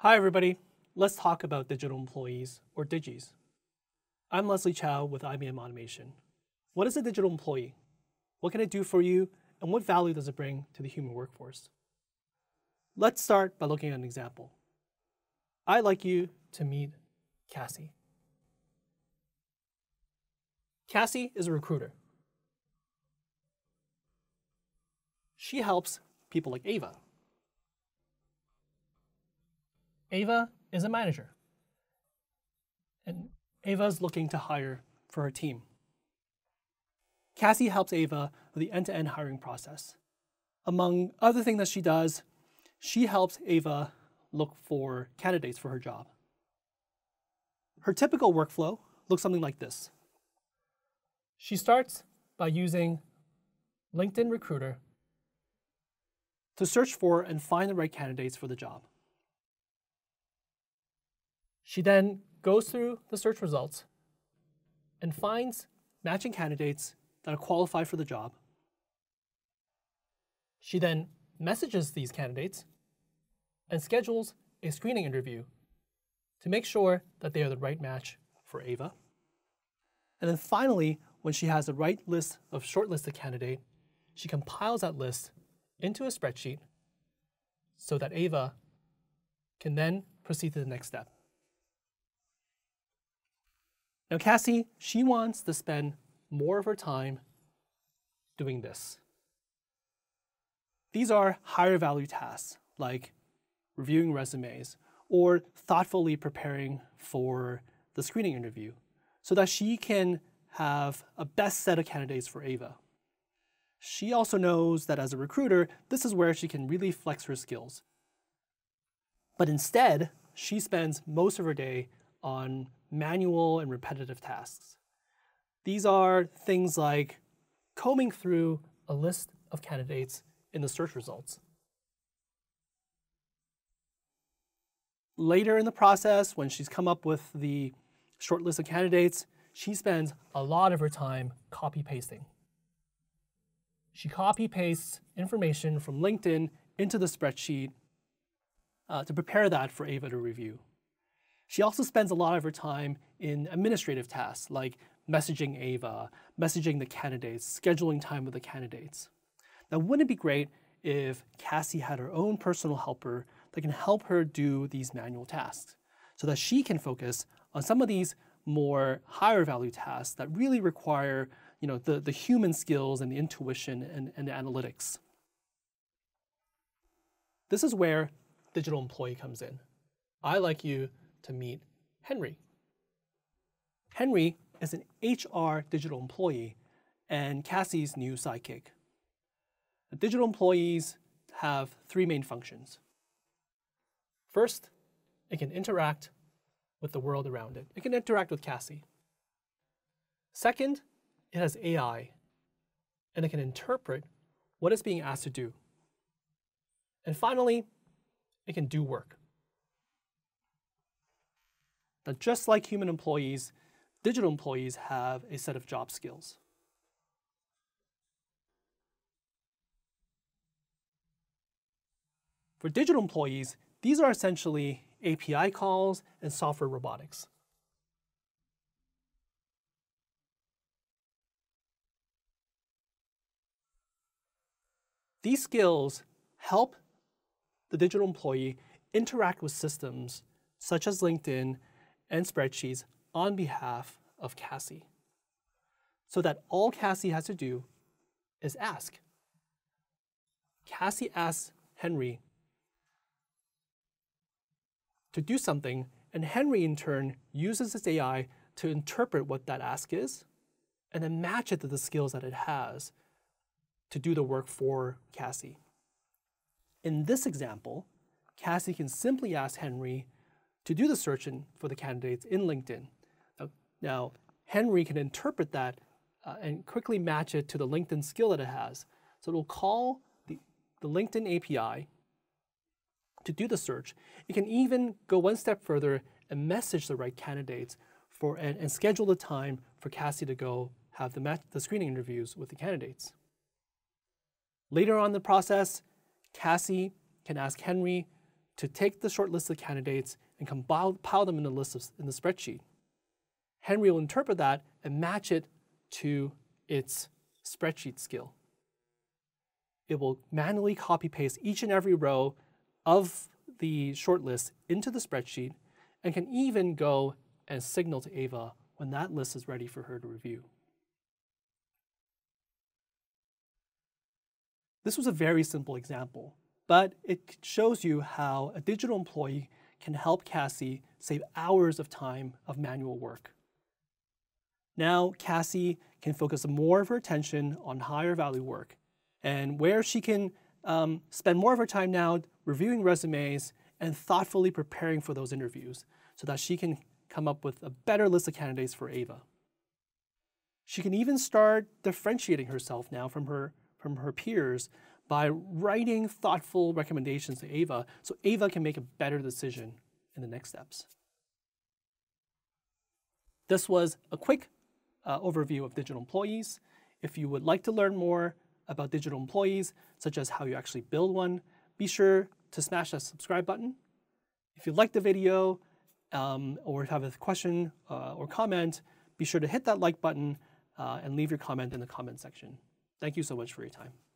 Hi everybody, let's talk about digital employees, or digeys. I'm Chau with IBM Automation. What is a digital employee? What can it do for you, and what value does it bring to the human workforce? Let's start by looking at an example. I'd like you to meet Cassie. Cassie is a recruiter. She helps people like Ava. Ava is a manager, and Ava's looking to hire for her team. Cassie helps Ava with the end-to-end hiring process. Among other things that she does, she helps Ava look for candidates for her job. Her typical workflow looks something like this. She starts by using LinkedIn Recruiter to search for and find the right candidates for the job. She then goes through the search results and finds matching candidates that are qualified for the job. She then messages these candidates and schedules a screening interview to make sure that they are the right match for Ava. And then finally, when she has the right list of shortlisted candidates, she compiles that list into a spreadsheet so that Ava can then proceed to the next step. Now Cassie, she wants to spend more of her time doing this. These are higher value tasks like reviewing resumes or thoughtfully preparing for the screening interview so that she can have a best set of candidates for Ava. She also knows that as a recruiter, this is where she can really flex her skills. But instead, she spends most of her day on manual and repetitive tasks. These are things like combing through a list of candidates in the search results. Later in the process, when she's come up with the short list of candidates, she spends a lot of her time copy-pasting. She copy-pastes information from LinkedIn into the spreadsheet to prepare that for Ava to review. She also spends a lot of her time in administrative tasks like messaging Ava, messaging the candidates, scheduling time with the candidates. Now, wouldn't it be great if Cassie had her own personal helper that can help her do these manual tasks so that she can focus on some of these more higher value tasks that really require the human skills and the intuition and the analytics. This is where digital employee comes in. I'd like you to meet Henry. Henry is an HR digital employee and Cassie's new sidekick. The digital employees have three main functions. First, it can interact with the world around it. It can interact with Cassie. Second, it has AI, and it can interpret what it's being asked to do. And finally, it can do work. Now, just like human employees, digital employees have a set of job skills. For digital employees, these are essentially API calls and software robotics. These skills help the digital employee interact with systems such as LinkedIn and spreadsheets on behalf of Cassie, so that all Cassie has to do is ask. Cassie asks Henry to do something, and Henry in turn uses his AI to interpret what that ask is and then match it to the skills that it has to do the work for Cassie. In this example, Cassie can simply ask Henry to do the searching for the candidates in LinkedIn. Now, Henry can interpret that and quickly match it to the LinkedIn skill that it has. So it'll call the LinkedIn API to do the search. It can even go one step further and message the right candidates and schedule the time for Cassie to go have the screening interviews with the candidates. Later on in the process, Cassie can ask Henry to take the short list of candidates and compile them in the spreadsheet. Henry will interpret that and match it to its spreadsheet skill. It will manually copy-paste each and every row of the shortlist into the spreadsheet and can even go and signal to Ava when that list is ready for her to review. This was a very simple example, but it shows you how a digital employee can help Cassie save hours of time of manual work. Now, Cassie can focus more of her attention on higher value work, and where she can spend more of her time now reviewing resumes and thoughtfully preparing for those interviews so that she can come up with a better list of candidates for Ava. She can even start differentiating herself now from her peers by writing thoughtful recommendations to Ava so Ava can make a better decision in the next steps. This was a quick overview of digital employees. If you would like to learn more about digital employees, such as how you actually build one, be sure to smash that subscribe button. If you liked the video or have a question or comment, be sure to hit that like button and leave your comment in the comment section. Thank you so much for your time.